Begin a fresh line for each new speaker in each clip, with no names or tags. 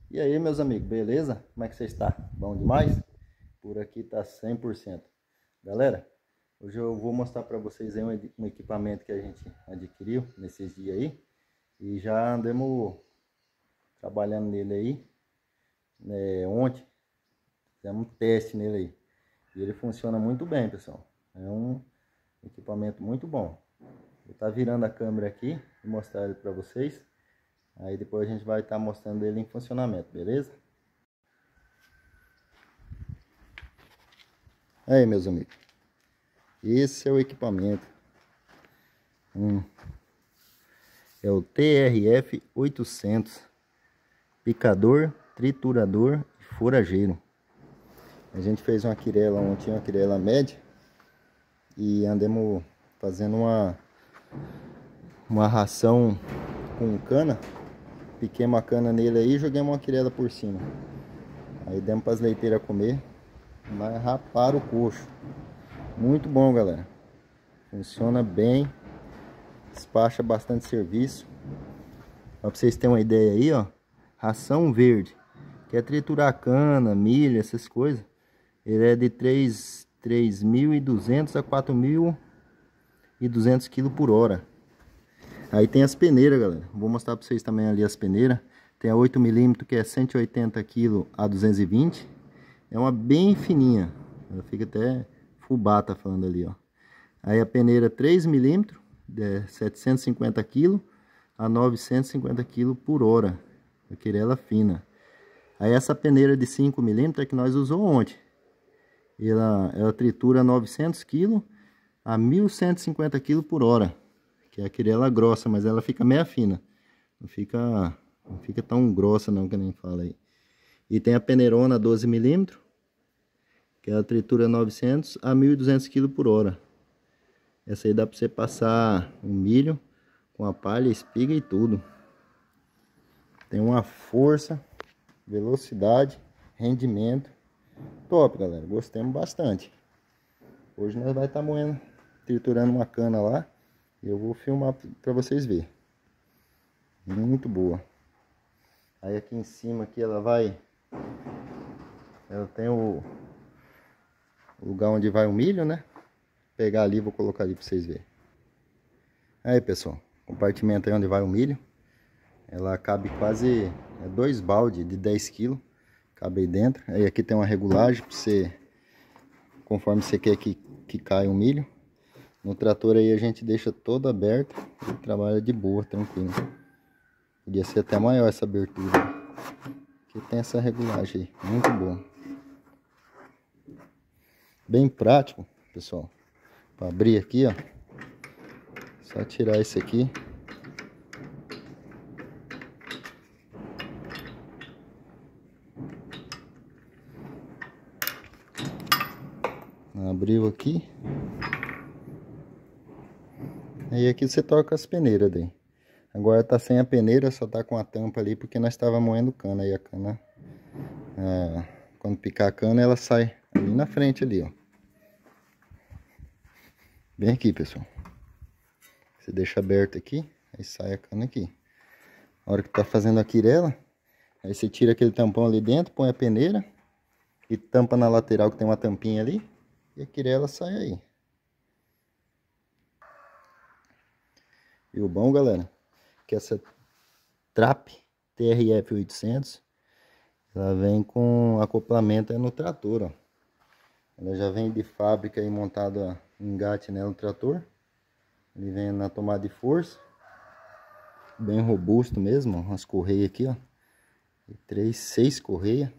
E aí, meus amigos, beleza? Como é que você está? Bom demais? Por aqui tá 100%. Galera, hoje eu vou mostrar para vocês aí um equipamento que a gente adquiriu nesses dias aí. E já andamos trabalhando nele aí, ontem. Fizemos um teste nele aí. E ele funciona muito bem, pessoal. É um equipamento muito bom. Vou estar virando a câmera aqui e mostrar ele para vocês. Aí depois a gente vai estar mostrando ele em funcionamento, beleza? Aí, meus amigos, esse é o equipamento. É o TRF 800, picador, triturador e forageiro. A gente fez uma quirela ontem, uma quirela média, e andamos fazendo uma ração com cana. Piquei uma cana nele aí e joguei uma quirela por cima. Aí demos para as leiteiras comer, mas raparam o coxo. Muito bom, galera. Funciona bem, despacha bastante serviço. Para vocês terem uma ideia aí, ó, ração verde, que é triturar cana, milho, essas coisas. Ele é de 3.200 a 4.200 kg por hora. Aí tem as peneiras, galera. Vou mostrar para vocês também ali as peneiras. Tem a 8mm, que é 180 kg a 220. É uma bem fininha. Ela fica até fubá, tá falando ali, ó. Aí a peneira 3mm, é 750 kg a 950 kg por hora. A quirela fina. Aí essa peneira de 5mm é que nós usou ontem. Ela tritura 900 kg a 1.150 kg por hora. Que é a quirela grossa, mas ela fica meia fina. Não fica tão grossa não, que nem fala aí. E tem a peneirona 12mm, que ela tritura 900 a 1.200 kg por hora. Essa aí dá para você passar um milho com a palha, espiga e tudo. Tem uma força, velocidade, rendimento. Top, galera. Gostamos bastante. Hoje nós vai estar moendo, triturando uma cana lá. E eu vou filmar para vocês verem. Muito boa. Aí aqui em cima aqui ela tem o lugar onde vai o milho, né? Vou pegar ali, vou colocar ali para vocês verem. Aí, pessoal, compartimento aí onde vai o milho. Ela cabe quase 2 baldes de 10 kg. Cabe aí dentro. Aí aqui tem uma regulagem para você, conforme você quer que caia o milho. No trator aí a gente deixa todo aberto e trabalha de boa, tranquilo. Podia ser até maior essa abertura. Aqui tem essa regulagem aí, muito bom. Bem prático, pessoal. Para abrir aqui, ó. Só tirar esse aqui. Abriu aqui. Aí aqui você troca as peneiras daí. Agora tá sem a peneira, só tá com a tampa ali porque nós estava moendo cana. Aí a cana, quando picar a cana, ela sai ali na frente ali, ó. Bem aqui, pessoal. Você deixa aberto aqui, aí sai a cana aqui. A hora que tá fazendo a quirela, aí você tira aquele tampão ali dentro, põe a peneira e tampa na lateral que tem uma tampinha ali. E a quirela sai aí. E o bom, galera, que essa Trap TRF 800, ela vem com acoplamento aí no trator, ó. Ela já vem de fábrica aí montada engate nela no trator. Ele vem na tomada de força, bem robusto mesmo, ó. As correias aqui, ó. 6 correias.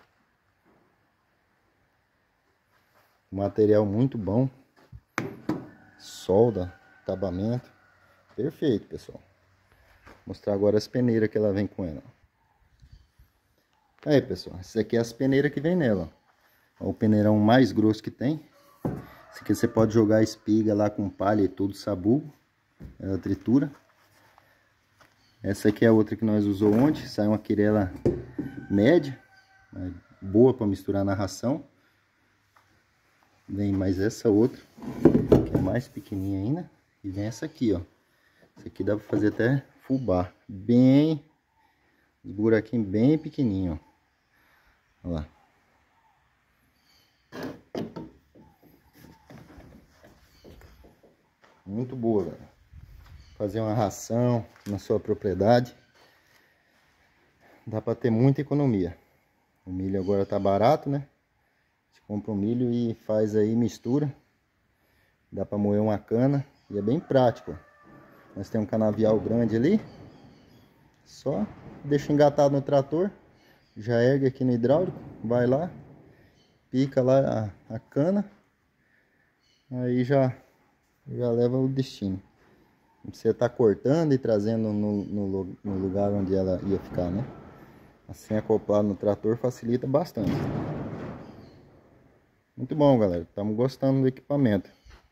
Material muito bom. Solda, acabamento. Perfeito, pessoal. Vou mostrar agora as peneiras que ela vem com ela. Aí, pessoal, essa aqui é as peneiras que vem nela. Ó, o peneirão mais grosso que tem. Esse aqui você pode jogar espiga lá com palha e tudo, sabugo. Ela tritura. Essa aqui é a outra que nós usou ontem. Sai uma quirela média, boa para misturar na ração. Vem mais essa outra, que é mais pequenininha ainda. E vem essa aqui, ó. Essa aqui dá para fazer até fubá. Bem Os buraquinhos bem pequenininho, ó. Olha lá. Muito boa, galera. Fazer uma ração na sua propriedade. Dá para ter muita economia. O milho agora tá barato, né? Você compra o milho e faz aí, mistura. Dá para moer uma cana e é bem prático. Nós temos um canavial grande ali. Só deixa engatado no trator. Já ergue aqui no hidráulico. Vai lá. Pica lá a cana. Aí já leva o destino. Você tá cortando e trazendo no lugar onde ela ia ficar, né? Assim acoplado no trator facilita bastante. Muito bom, galera. Estamos gostando do equipamento.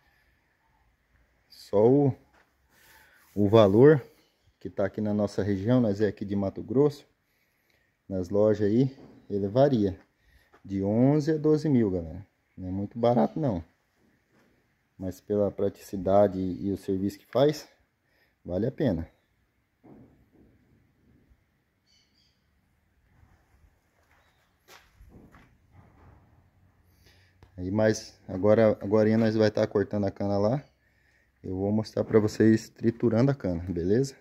Só o valor que tá aqui na nossa região, nós é aqui de Mato Grosso, nas lojas aí, ele varia de 11 a 12 mil, galera. Não é muito barato não, mas pela praticidade e o serviço que faz, vale a pena. Aí, mas agora nós vai estar cortando a cana lá. Eu vou mostrar para vocês triturando a cana, beleza?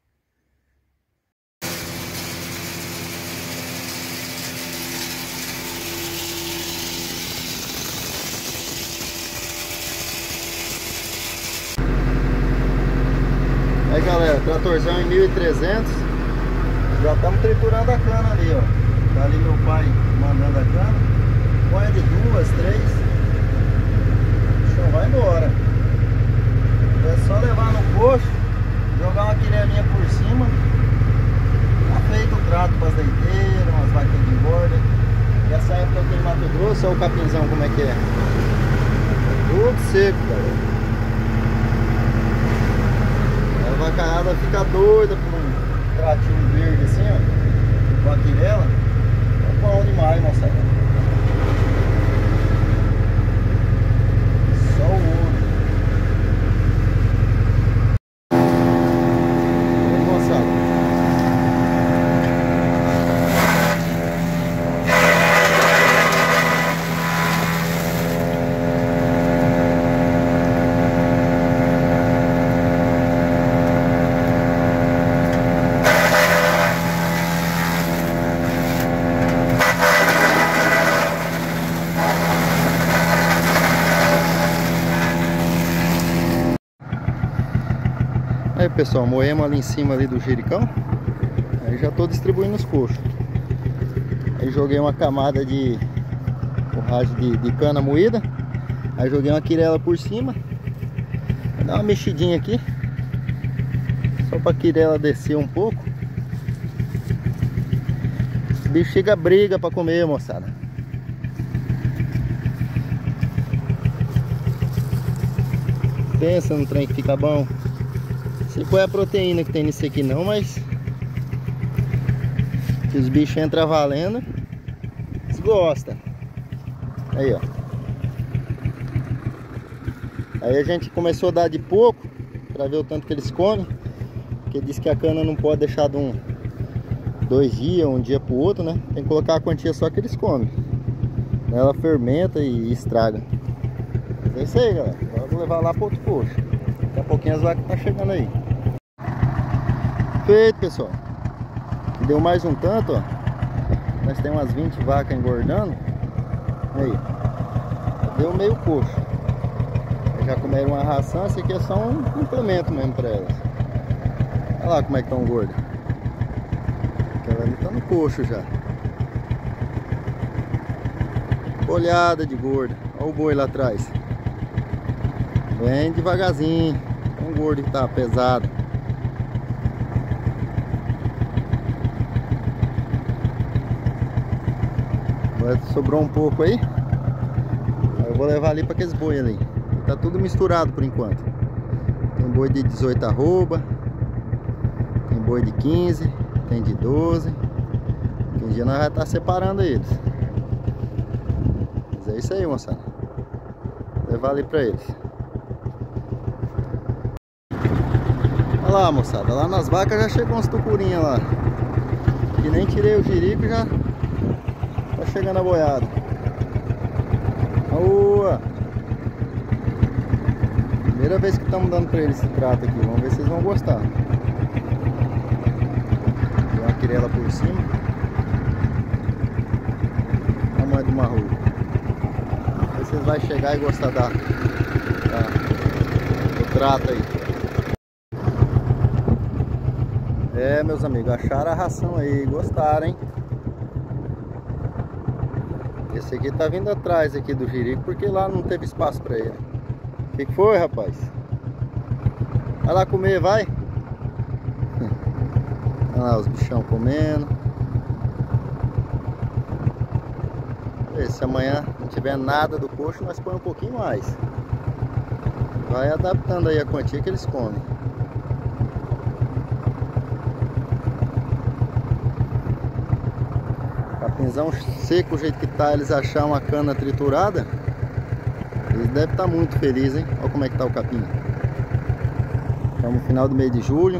Aí, galera, tratorzão em 1300. Já estamos triturando a cana ali, ó. Tá ali meu pai mandando a cana. Põe de 2, 3. O chão vai embora. É só levar no coxo, jogar uma quirelinha por cima. Tá feito o trato para as leiteiras, umas vacas de engorda. Essa época aqui em Mato Grosso, olha o capinzão como é que é. Tudo seco, galera. A vacaiada fica doida por um tratinho verde assim, ó. Com a quirela. É bom demais, moçada. Só o ouro. Aí, pessoal, moemos ali em cima ali do jericão. Aí já tô distribuindo os coxos. Aí joguei uma camada de borracha de cana moída. Aí joguei uma quirela por cima. Vou dar uma mexidinha aqui, só pra quirela descer um pouco. O bicho chega a briga pra comer, moçada. Pensa no trem que fica bom. Não sei qual é a proteína que tem nisso aqui não, mas que os bichos entram valendo, eles gostam. Aí, ó. Aí a gente começou a dar de pouco para ver o tanto que eles comem, porque diz que a cana não pode deixar de 2 dias, um dia pro outro, né? Tem que colocar a quantia só que eles comem. Ela fermenta e estraga. Mas é isso aí, galera. Agora eu vou levar lá pro outro coxo. Daqui a pouquinho as vacas tá chegando aí. Feito, pessoal. Deu mais um tanto, ó. Nós temos umas 20 vacas engordando. Aí. Deu meio coxo. Já comeram uma ração. Esse aqui é só um complemento mesmo para elas. Olha lá como é que estão gordas. Aquela ali tá no coxo já. Olhada de gorda. Olha o boi lá atrás. Vem devagarzinho. Um gordo que tá pesado. Agora sobrou um pouco aí. Eu vou levar ali para aqueles boi ali. Tá tudo misturado por enquanto. Tem boi de 18 arroba. Tem boi de 15. Tem de 12. Um dia nós vamos estar separando eles. Mas é isso aí, moçada. Vou levar ali para eles. Olha lá, moçada. Lá nas vacas já chegou umas tucurinhas lá. aqui, nem tirei o jirico, já tá chegando a boiada. Boa! Primeira vez que estamos dando pra eles esse trato aqui, vamos ver se eles vão gostar. Tem uma quirela por cima. Tamanho do marrudo. Vamos ver se eles vão chegar e gostar do trato aí. É, meus amigos, acharam a ração aí, gostaram, hein? Esse aqui tá vindo atrás aqui do jirico, porque lá não teve espaço pra ele. O que foi, rapaz? Vai lá comer, vai? Olha lá os bichão comendo. Se amanhã não tiver nada do coxo, nós põe um pouquinho mais. Vai adaptando aí a quantia que eles comem. Capinzão seco, o jeito que tá, eles acharam uma cana triturada. Eles devem estar muito felizes, hein? Olha como é que tá o capim. Estamos no final do mês de julho.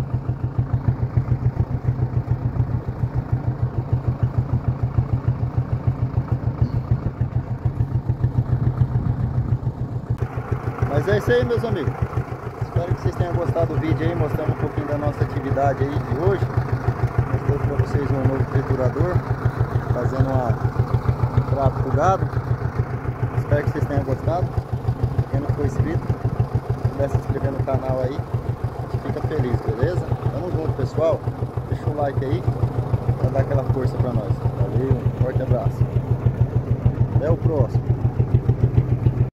Mas é isso aí, meus amigos. Espero que vocês tenham gostado do vídeo aí, mostrando um pouquinho da nossa atividade aí de hoje. Mostrei para vocês um novo triturador, fazendo um trato pro gado. Espero que vocês tenham gostado. Quem não for inscrito, puder se inscrever no canal aí, a gente fica feliz, beleza? Tamo junto, pessoal. Deixa o like aí para dar aquela força para nós. Valeu, um forte abraço. Até o próximo.